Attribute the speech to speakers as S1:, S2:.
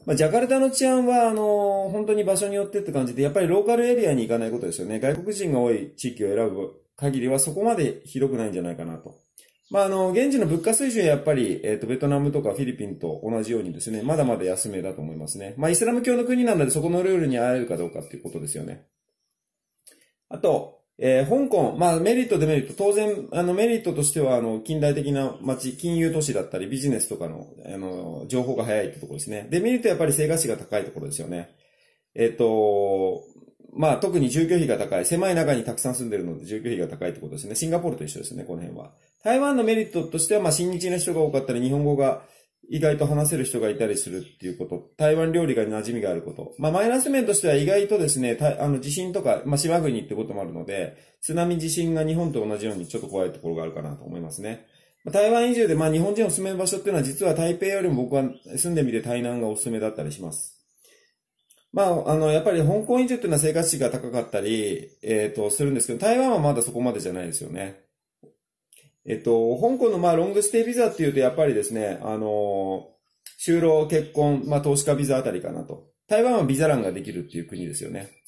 S1: まあ、ジャカルタの治安は、本当に場所によってって感じで、やっぱりローカルエリアに行かないことですよね。外国人が多い地域を選ぶ限りはそこまでひどくないんじゃないかなと。まあ、現地の物価水準はやっぱり、ベトナムとかフィリピンと同じようにですね、まだまだ安めだと思いますね。まあ、イスラム教の国なのでそこのルールに合えるかどうかっていうことですよね。あと、香港、まあ、メリット、デメリット、当然、メリットとしては、近代的な街、金融都市だったり、ビジネスとかの、情報が早いってところですね。デメリットはやっぱり生活費が高いところですよね。まあ、特に住居費が高い。狭い中にたくさん住んでるので住居費が高いってことですね。シンガポールと一緒ですね、この辺は。台湾のメリットとしては、まあ、親日な人が多かったり、日本語が意外と話せる人がいたりするっていうこと。台湾料理が馴染みがあること。まあ、マイナス面としては意外とですね、地震とか、まあ、島国ってこともあるので、津波地震が日本と同じようにちょっと怖いところがあるかなと思いますね。台湾移住で、まあ、日本人の住める場所っていうのは実は台北よりも僕は住んでみて台南がおすすめだったりします。まあ、やっぱり香港移住っていうのは生活費が高かったり、するんですけど、台湾はまだそこまでじゃないですよね。香港のまあ、ロングステイビザっていうと、やっぱりですね、就労、結婚、まあ、投資家ビザあたりかなと。台湾はビザ欄ができるっていう国ですよね。